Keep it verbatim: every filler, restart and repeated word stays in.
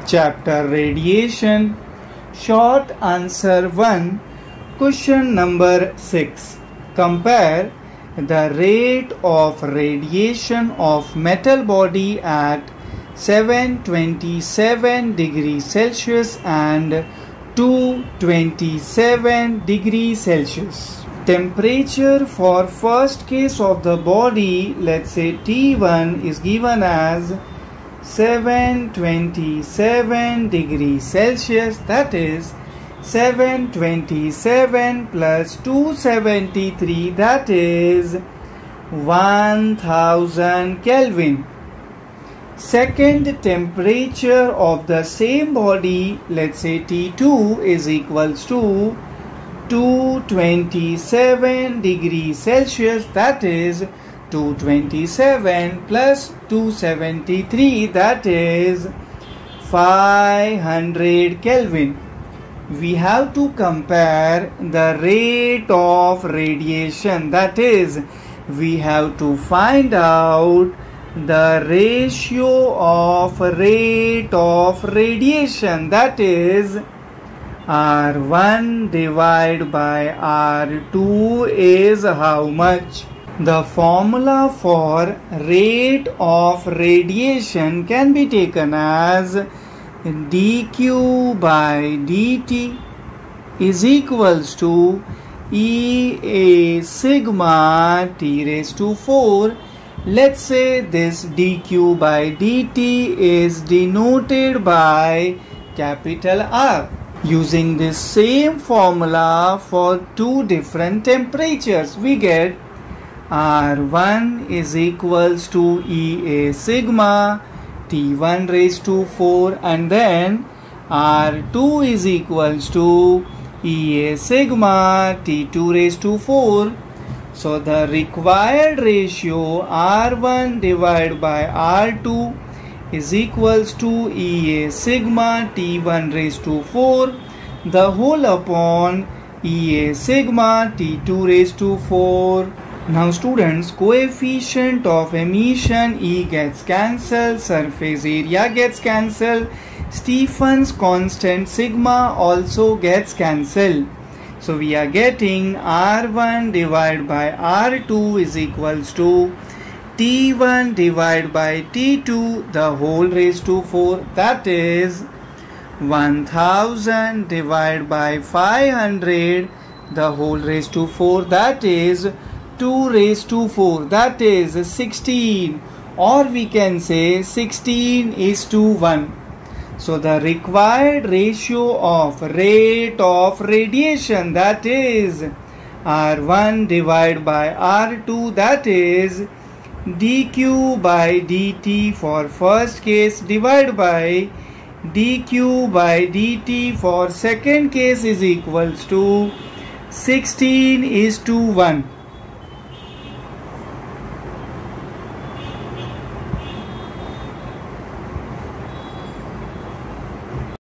Chapter Radiation. Short answer one. Question number six. Compare the rate of radiation of metal body at seven hundred twenty-seven degrees Celsius and two hundred twenty-seven degrees Celsius. Temperature for first case of the body, let's say T one, is given as seven hundred twenty-seven degrees Celsius, that is seven hundred twenty-seven plus two hundred seventy-three, that is one thousand Kelvin. Second temperature of the same body, let's say T two, is equals to two hundred twenty-seven degrees Celsius, that is two hundred twenty-seven plus two hundred seventy-three, that is five hundred Kelvin. We have to compare the rate of radiation, that is, we have to find out the ratio of rate of radiation, that is R one divided by R two is how much? The formula for rate of radiation can be taken as dq by dt is equals to E A sigma T raised to four. Let's say this dq by dt is denoted by capital R. Using this same formula for two different temperatures, we get R one is equals to E A sigma T one raised to four, and then R two is equals to E A sigma T two raised to four. So the required ratio R one divided by R two is equals to E A sigma T one raised to four, the whole upon E A sigma T two raised to four. Now students, coefficient of emission E gets cancelled, surface area gets cancelled, Stephen's constant sigma also gets cancelled. So we are getting R one divided by R two is equals to T one divided by T two, the whole raised to four, that is one thousand divided by five hundred, the whole raised to four, that is two raised to four, that is sixteen, or we can say sixteen is to one. So the required ratio of rate of radiation, that is R one divided by R two, that is dq by dt for first case divided by dq by dt for second case is equals to sixteen is to one.